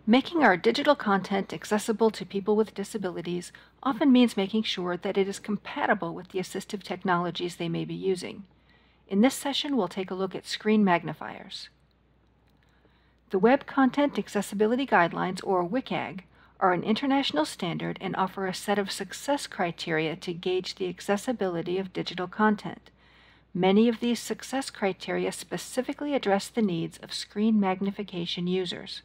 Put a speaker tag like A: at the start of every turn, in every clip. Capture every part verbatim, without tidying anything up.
A: Making our digital content accessible to people with disabilities often means making sure that it is compatible with the assistive technologies they may be using. In this session, we'll take a look at screen magnifiers. The Web Content Accessibility Guidelines, or W C A G, are an international standard and offer a set of success criteria to gauge the accessibility of digital content. Many of these success criteria specifically address the needs of screen magnification users.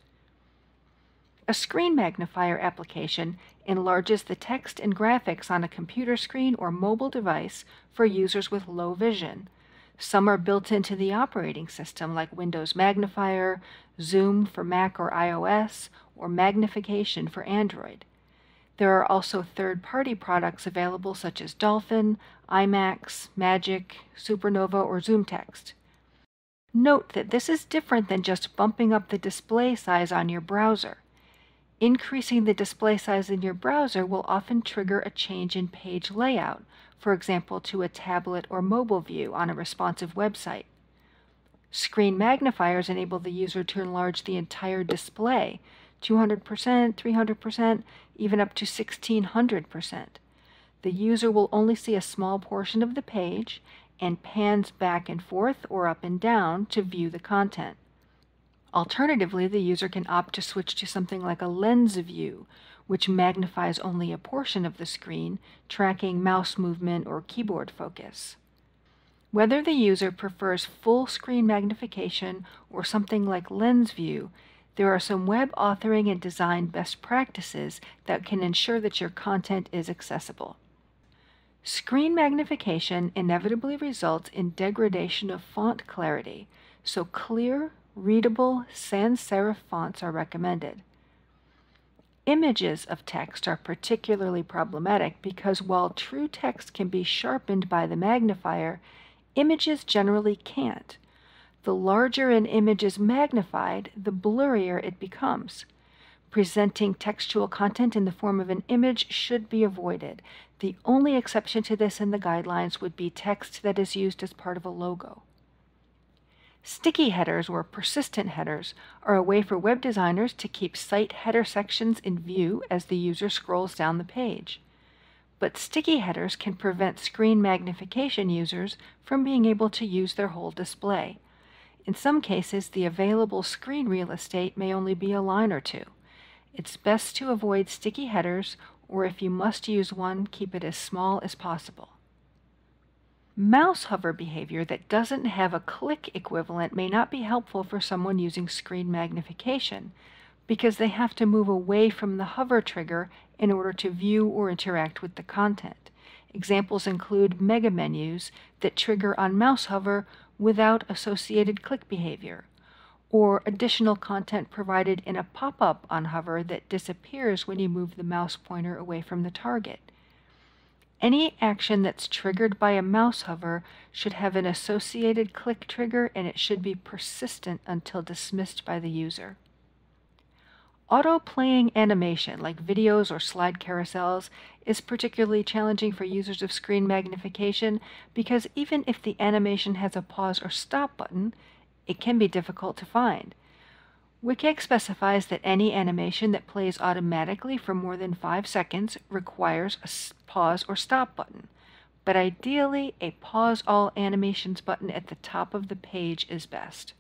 A: A screen magnifier application enlarges the text and graphics on a computer screen or mobile device for users with low vision. Some are built into the operating system, like Windows Magnifier, Zoom for Mac or iOS, or Magnification for Android. There are also third-party products available such as Dolphin, IMAX, Magic, Supernova, or ZoomText. Note that this is different than just bumping up the display size on your browser. Increasing the display size in your browser will often trigger a change in page layout, for example to a tablet or mobile view on a responsive website. Screen magnifiers enable the user to enlarge the entire display, two hundred percent, three hundred percent, even up to sixteen hundred percent. The user will only see a small portion of the page and pans back and forth or up and down to view the content. Alternatively, the user can opt to switch to something like a lens view, which magnifies only a portion of the screen, tracking mouse movement or keyboard focus. Whether the user prefers full screen magnification or something like lens view, there are some web authoring and design best practices that can ensure that your content is accessible. Screen magnification inevitably results in degradation of font clarity, so clear, readable sans serif fonts are recommended. Images of text are particularly problematic because while true text can be sharpened by the magnifier, images generally can't. The larger an image is magnified, the blurrier it becomes. Presenting textual content in the form of an image should be avoided. The only exception to this in the guidelines would be text that is used as part of a logo. Sticky headers, or persistent headers, are a way for web designers to keep site header sections in view as the user scrolls down the page. But sticky headers can prevent screen magnification users from being able to use their whole display. In some cases, the available screen real estate may only be a line or two. It's best to avoid sticky headers, or if you must use one, keep it as small as possible. Mouse hover behavior that doesn't have a click equivalent may not be helpful for someone using screen magnification, because they have to move away from the hover trigger in order to view or interact with the content. Examples include mega menus that trigger on mouse hover without associated click behavior, or additional content provided in a pop-up on hover that disappears when you move the mouse pointer away from the target. Any action that's triggered by a mouse hover should have an associated click trigger, and it should be persistent until dismissed by the user. Auto-playing animation, like videos or slide carousels, is particularly challenging for users of screen magnification because even if the animation has a pause or stop button, it can be difficult to find. W C A G specifies that any animation that plays automatically for more than five seconds requires a pause or stop button, but ideally a pause all animations button at the top of the page is best.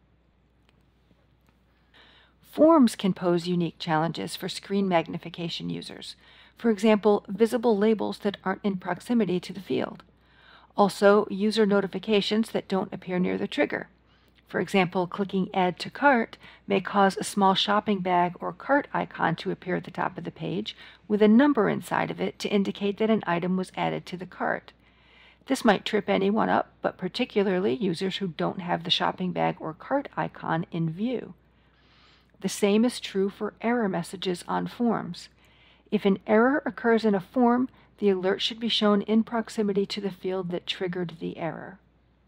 A: Forms can pose unique challenges for screen magnification users. For example, visible labels that aren't in proximity to the field. Also, user notifications that don't appear near the trigger. For example, clicking Add to Cart may cause a small shopping bag or cart icon to appear at the top of the page with a number inside of it to indicate that an item was added to the cart. This might trip anyone up, but particularly users who don't have the shopping bag or cart icon in view. The same is true for error messages on forms. If an error occurs in a form, the alert should be shown in proximity to the field that triggered the error.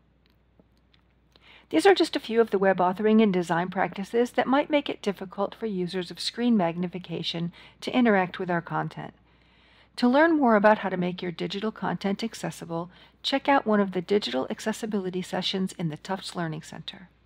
A: These are just a few of the web authoring and design practices that might make it difficult for users of screen magnification to interact with our content. To learn more about how to make your digital content accessible, check out one of the digital accessibility sessions in the Tufts Learning Center.